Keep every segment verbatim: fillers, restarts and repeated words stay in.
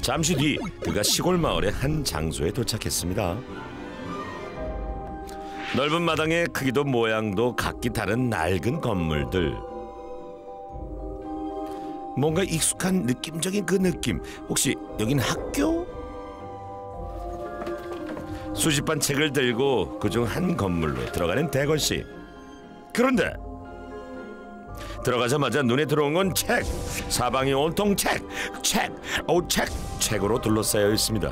잠시 뒤 그가 시골 마을의 한 장소에 도착했습니다. 넓은 마당에 크기도 모양도 각기 다른 낡은 건물들. 뭔가 익숙한 느낌적인 그 느낌. 혹시 여긴 학교? 수십반 책을 들고 그중 한 건물로 들어가는 대건 씨. 그런데 들어가자마자 눈에 들어온 건 책. 사방이 온통 책, 책, 오 책, 책으로 둘러싸여 있습니다.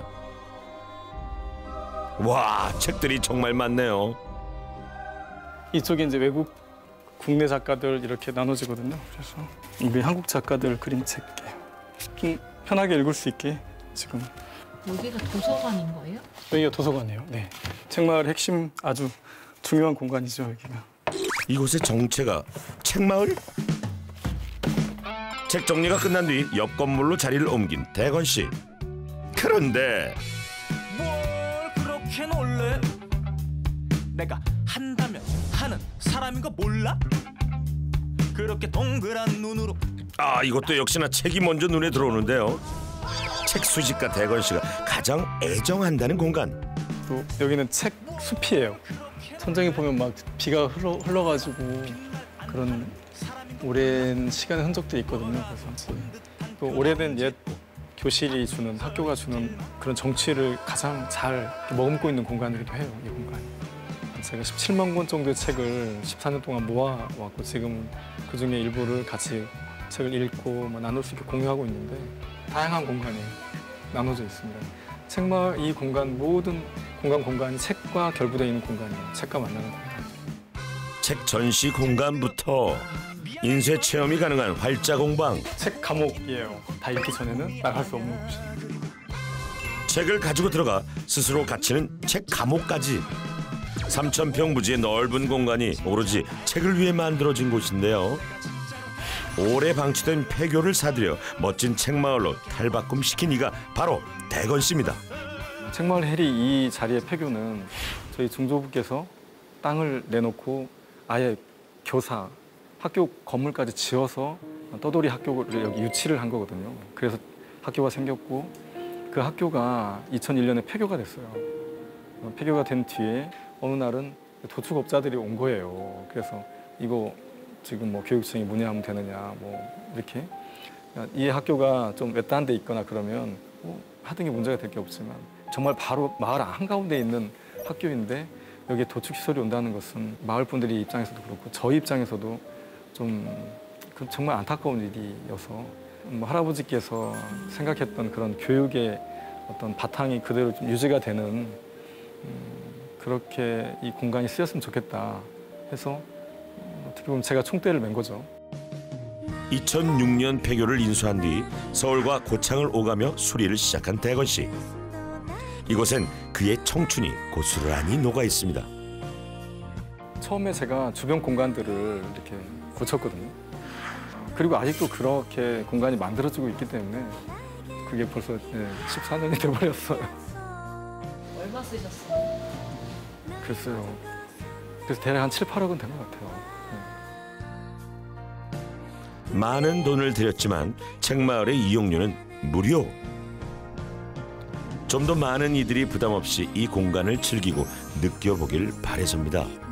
와, 책들이 정말 많네요. 이쪽에 이제 외국, 국내 작가들 이렇게 나눠지거든요. 그래서 우리 한국 작가들 그린 책 좀 편하게 읽을 수 있게 지금. 여기가 도서관인 거예요? 여기가 도서관이에요. 네. 책마을 핵심 아주 중요한 공간이죠, 여기가. 이곳의 정체가 책마을? 책 정리가 끝난 뒤 옆 건물로 자리를 옮긴 대건 씨. 그런데 뭘 그렇게 놀래? 내가 한다면 하는 사람인 거 몰라? 그렇게 동그란 눈으로. 아, 이것도 역시나 책이 먼저 눈에 들어오는데요. 책 수집가 대건 씨가 가장 애정한다는 공간. 또 여기는 책 숲이에요. 천장에 보면 막 비가 흘러, 흘러가지고 그런 오랜 시간의 흔적들이 있거든요. 그래서 또 오래된 옛 교실이 주는, 학교가 주는 그런 정취를 가장 잘 머금고 있는 공간이기도 해요, 이 공간이. 제가 십칠만 권 정도의 책을 십사 년 동안 모아왔고 지금 그중에 일부를 같이 책을 읽고 뭐 나눌 수 있게 공유하고 있는데 다양한 공간이 나눠져 있습니다. 책마을 이 공간, 모든 공간 공간이 책과 결부되어 있는 공간이에요. 책과 만나는 공간. 책 전시 공간부터 인쇄 체험이 가능한 활자 공방. 책 감옥이에요. 다 읽기 전에는 나갈 수 없는 곳이에요. 책을 가지고 들어가 스스로 갇히는 책 감옥까지. 삼천 평 부지의 넓은 공간이 오로지 책을 위해 만들어진 곳인데요. 오래 방치된 폐교를 사들여 멋진 책마을로 탈바꿈시킨 이가 바로 대건 씨입니다. 책마을 해리 이 자리의 폐교는 저희 중조부께서 땅을 내놓고 아예 교사, 학교 건물까지 지어서 떠돌이 학교를 여기 유치를 한 거거든요. 그래서 학교가 생겼고 그 학교가 이천일 년에 폐교가 됐어요. 폐교가 된 뒤에 어느 날은 도축업자들이 온 거예요. 그래서 이거 지금 뭐 교육청이 문의하면 되느냐 뭐 이렇게. 이 학교가 좀 외딴 데 있거나 그러면 뭐 하등이 문제가 될 게 없지만 정말 바로 마을 한가운데 있는 학교인데 여기에 도축시설이 온다는 것은 마을 분들이 입장에서도 그렇고 저희 입장에서도 좀 정말 안타까운 일이어서 뭐 할아버지께서 생각했던 그런 교육의 어떤 바탕이 그대로 좀 유지가 되는 음, 그렇게 이 공간이 쓰였으면 좋겠다 해서 어떻게 보면 제가 총대를 맨 거죠. 이천육 년 폐교를 인수한 뒤 서울과 고창을 오가며 수리를 시작한 대건 씨. 이곳엔 그의 청춘이 고스란히 녹아 있습니다. 처음에 제가 주변 공간들을 이렇게 고쳤거든요. 그리고 아직도 그렇게 공간이 만들어지고 있기 때문에 그게 벌써 네, 십사 년이 돼버렸어요. 얼마 쓰셨어요? 글쎄요. 그래서 대략 한 칠, 팔억은 된 것 같아요. 네. 많은 돈을 들였지만 책마을의 이용료는 무료. 좀 더 많은 이들이 부담 없이 이 공간을 즐기고 느껴보길 바래섭니다.